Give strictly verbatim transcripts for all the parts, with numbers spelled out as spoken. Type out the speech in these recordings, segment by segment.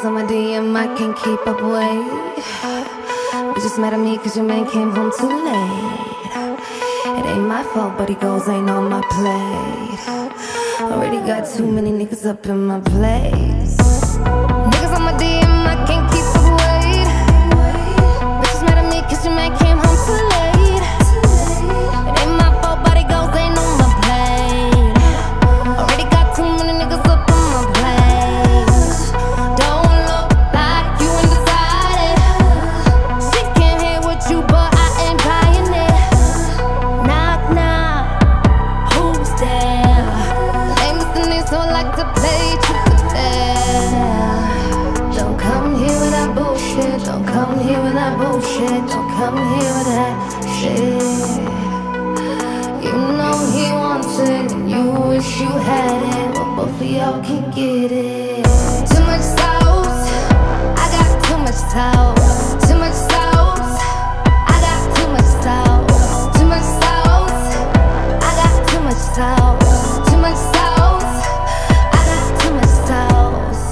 Niggas on my D M, I can't keep up, wait. Bitches mad at me cause your man came home too late. It ain't my fault, but he goes ain't on my plate. Already got too many niggas up in my place. Niggas on my D M, I can't keep up, wait. Bitches mad at me cause your man came home too late. It ain't my fault, but he goes ain't on my plate. Already got too many niggas up in my place. Don't look like you undecided. She can't hear what you, but I ain't buying it. Knock, knock, who's there? Name is the name, so I like to play truth or dare. Don't come here with that bullshit. Don't come here with that bullshit. Don't come here with that shit. You know he wants it, and you wish you had it, but both of y'all can get it. Too much sauce, I got too much sauce. Too much sauce, I got too much sauce. Too much sauce, I got too much sauce. Too much sauce, I got too much sauce.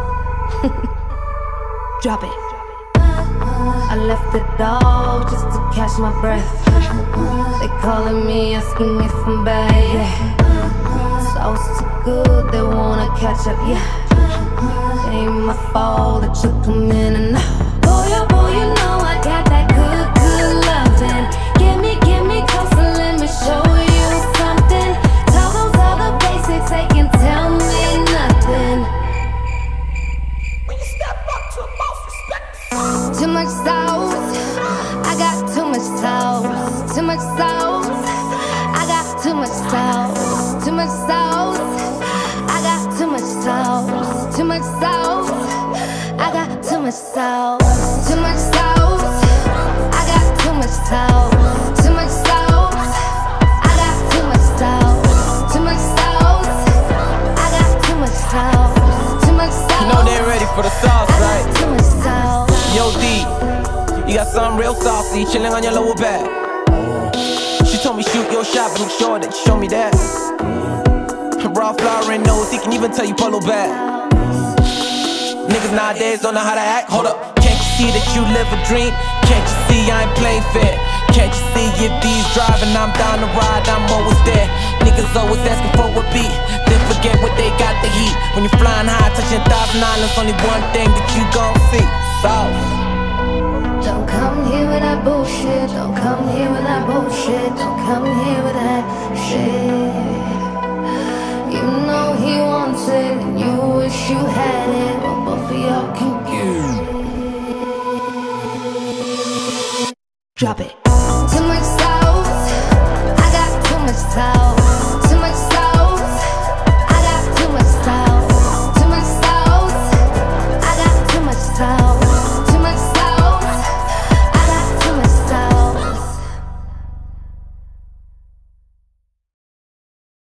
Drop it. I left the dog just to catch my breath. They calling me, asking if I'm back, yeah. Sauce too good, they wanna catch up, yeah. It ain't my fault that you come in and out. Boy, oh boy, you know I got that good, good loving. Give me, give me closer, let me show you something. Tell those other basics they can tell me nothing. When you step up to a boss, respect. Too much sauce, I got too much sauce. Too much sauce, I got too much sauce. Too much sauce, I got too much sauce. Too much sauce, I got too much sauce. Too much sauce, I got too much sauce. Too much sauce, I got too much sauce. Too much sauce, I got too much sauce. Too much sauce. You know they're ready for the sauce, I right? got too much sauce. Yo, D, you got something real saucy chilling on your lower back. She told me shoot your shot, but make sure that you show me that. Raw flower and nose, he can even tell you polo back. Niggas nowadays don't know how to act. Hold up, can't you see that you live a dream? Can't you see I ain't playing fair? Can't you see if these driving, I'm down to ride, I'm always there. Niggas always asking for a beat, then forget what they got the heat. When you're flying high, touching thousand islands, only one thing that you gon' see: sauce. Don't come here with that bullshit. Don't come here with that bullshit. Don't come here with that shit. You know he wants it, and you wish you had it, but both of y'all can get it. Drop it.